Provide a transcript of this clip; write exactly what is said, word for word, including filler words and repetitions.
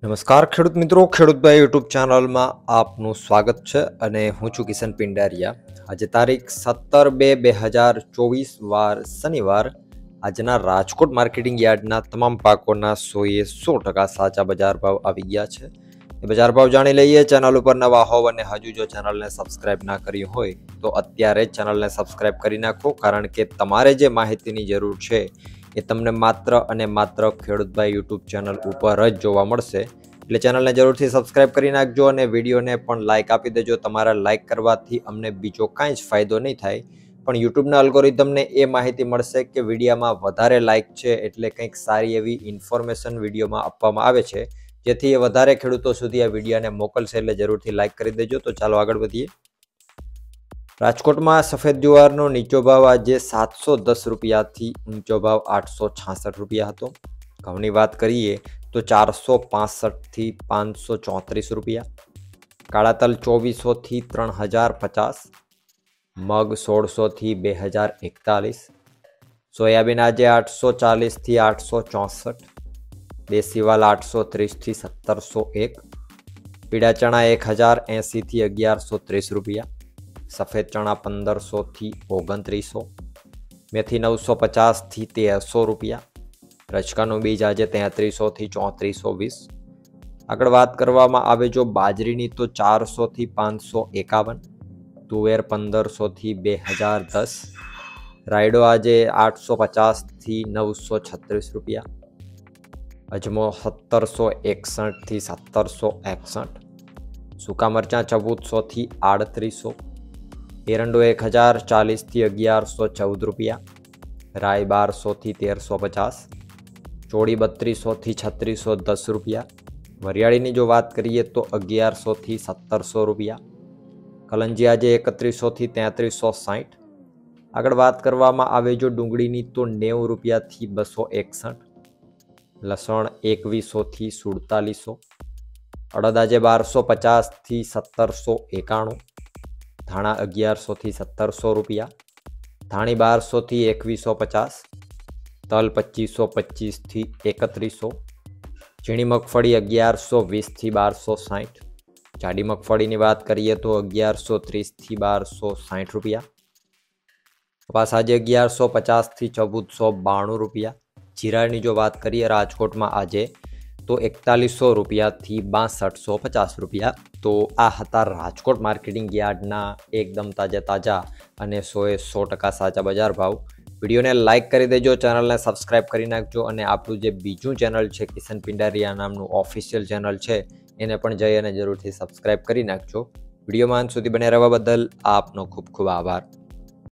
નમસ્કાર ખેડૂત મિત્રો, ખેડૂતભાઈ યુટ્યુબ ચેનલમાં આપનું સ્વાગત છે અને હું છું કિશન પિંડારિયા। આજે તારીખ સત્તર બે બે હજાર ચોવીસ વાર શનિવાર આજના રાજકોટ માર્કેટિંગ યાર્ડના તમામ પાકોના સોએ સો ટકા સાચા બજાર ભાવ આવી ગયા છે। એ બજાર ભાવ જાણી લઈએ। ચેનલ ઉપર નવા હોવ અને હજુ જો ચેનલને સબસ્ક્રાઇબ ના કરી હોય તો અત્યારે જ ચેનલને સબસ્ક્રાઇબ કરી નાખો, કારણ કે તમારે જે માહિતીની જરૂર છે એ તમને માત્ર અને માત્ર ખેડૂતભાઈ યુટ્યુબ ચેનલ ઉપર જ જોવા મળશે। એટલે ચેનલને જરૂરથી સબસ્ક્રાઇબ કરી નાખજો અને વિડીયોને પણ લાઇક આપી દેજો। તમારા લાઇક કરવાથી અમને બીજો કાંઈ જ ફાયદો નહીં થાય, પણ યુટ્યુબના અલ્ગોરિધમને એ માહિતી મળશે કે વિડીયોમાં વધારે લાઇક છે એટલે કંઈક સારી એવી ઇન્ફોર્મેશન વિડીયોમાં આપવામાં આવે છે, જેથી એ વધારે ખેડૂતો સુધી આ વિડીયોને મોકલશે। એટલે જરૂરથી લાઇક કરી દેજો। તો ચાલો આગળ વધીએ। રાજકોટમાં સફેદ જુવારનો નીચો ભાવ આજે સાતસો દસ રૂપિયાથી ઊંચો ભાવ આઠસો છાસઠ રૂપિયા હતો। ઘઉંની વાત કરીએ તો ચારસો પાસઠથી પાંચસો ચોત્રીસ રૂપિયા, કાળા તલ ચોવીસોથી ત્રણ હજાર પચાસ, મગ સોળસોથી બે હજાર એકતાલીસ, સોયાબીન આજે આઠસો ચાલીસથી આઠસો ચોસઠ, દેશી વાલ આઠસો ત્રીસથી સત્તરસો એક, પીળા ચણા એક હજાર એંસીથી અગિયારસો ત્રીસ રૂપિયા, સફેદ ચણા પંદરસોથી ઓગણત્રીસો, મેથી નવસો પચાસથી તેરસો રૂપિયા, રચકાનું બીજ આજે તેત્રીસોથી ચોત્રીસો વીસ। આગળ વાત કરવામાં આવે જો બાજરીની તો ચારસોથી પાંચસો એકાવન, તુવેર પંદરસોથી બે હજાર દસ, રાયડો આજે આઠસો પચાસથી નવસો છત્રીસ રૂપિયા, અજમો સત્તરસો એકસઠથી સત્તરસો એકસઠ, સૂકા મરચાં ચૌદસોથી આડત્રીસો, એરંડો એક હજાર ચાલીસથી અગિયારસો ચૌદ રૂપિયા, રાય બારસોથી તેરસો પચાસ, ચોળી બત્રીસોથી છત્રીસો દસ રૂપિયા, વરિયાળીની જો વાત કરીએ તો અગિયારસોથી સત્તરસો રૂપિયા, કલંજી આજે એકત્રીસોથી તેત્રીસો સાઠ। આગળ વાત કરવામાં આવે જો ડુંગળીની તો નેવું રૂપિયાથી બસો એકસઠ, લસણ એકવીસોથી સુડતાલીસો, અડદ આજે બારસો પચાસથી સત્તરસો એકાણું, ધાણા અગિયારસોથી સત્તરસો રૂપિયા, ધાણી બારસોથી એકવીસો પચાસ, તલ પચીસો પચીસથી એકત્રીસો, ઝીણી મગફળી અગિયારસો વીસથી બારસો સાઠ, જાડી મગફળીની વાત કરીએ તો અગિયારસો ત્રીસથી બારસો સાઠ રૂપિયા, કપાસ આજે અગિયારસો પચાસથી ચૌદસો બાણું રૂપિયા, જીરાની જો વાત કરીએ રાજકોટમાં આજે તો એકતાલીસો રૂપિયાથી બાસઠસો પચાસ રૂપિયા। તો આ હતા રાજકોટ માર્કેટિંગ યાર્ડના એકદમ તાજા તાજા અને સોએ સો ટકા સાચા બજાર ભાવ। વિડીયોને લાઇક કરી દેજો, ચેનલને સબસ્ક્રાઇબ કરી નાખજો અને આપણું જે બીજું ચેનલ છે કિશન પિંડારિયા નામનું ઓફિશિયલ ચેનલ છે એને પણ જઈ અને જરૂરથી સબસ્ક્રાઇબ કરી નાખજો। વિડીયોમાં અંત સુધી બને રહેવા બદલ આપનો ખૂબ ખૂબ આભાર।